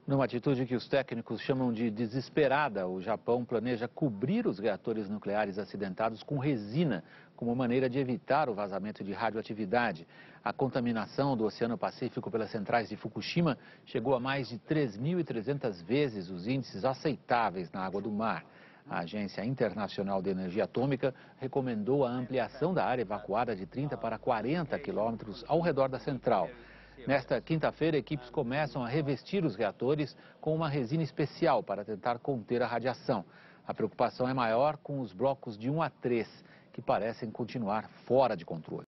Numa atitude que os técnicos chamam de desesperada, o Japão planeja cobrir os reatores nucleares acidentados com resina, como maneira de evitar o vazamento de radioatividade. A contaminação do Oceano Pacífico pelas centrais de Fukushima chegou a mais de 3.300 vezes os índices aceitáveis na água do mar. A Agência Internacional de Energia Atômica recomendou a ampliação da área evacuada de 30 para 40 quilômetros ao redor da central. Nesta quinta-feira, equipes começam a revestir os reatores com uma resina especial para tentar conter a radiação. A preocupação é maior com os blocos de 1 a 3, que parecem continuar fora de controle.